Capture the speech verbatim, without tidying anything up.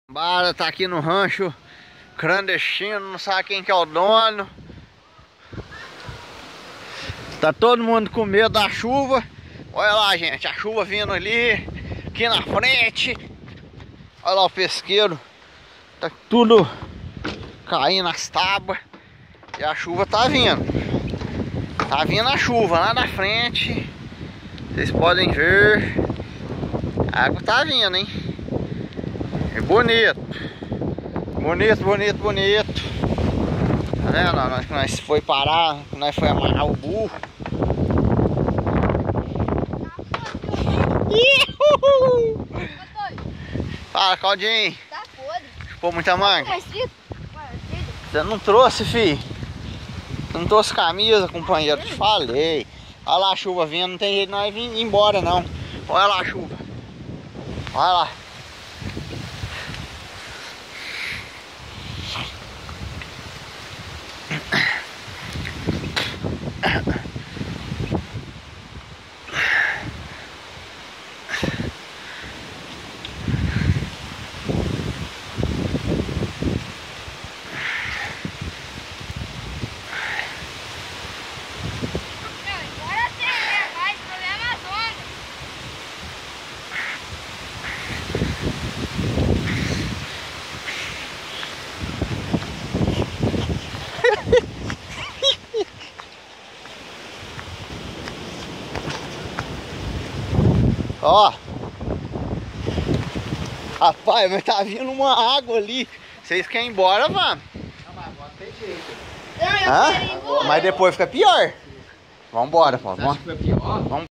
Bara tá aqui no rancho clandestino, não sabe quem que é o dono. Tá todo mundo com medo da chuva. Olha lá, gente, a chuva vindo ali, aqui na frente. Olha lá o pesqueiro. Tá tudo caindo as tábuas. E a chuva tá vindo. Tá vindo a chuva lá na frente. Vocês podem ver. A água tá vindo, hein? É bonito. Bonito, bonito, bonito. Tá vendo? Nós, nós foi parar, nós foi amarrar o burro. Fala, Claudinho. Tá podre. Chupou muita manga? Tá Você não trouxe, fi? Você não trouxe camisa, companheiro? Te falei. Olha lá a chuva vindo, não tem jeito de nós vir embora, não. Olha lá a chuva. Olha lá. Ó, rapaz, mas tá vindo uma água ali. Vocês querem ir embora, vamos? Não, mas agora tem jeito. Não, eu Hã? quero ir embora. Mas depois fica pior. Vambora, pô. Acho que foi pior. Vamos.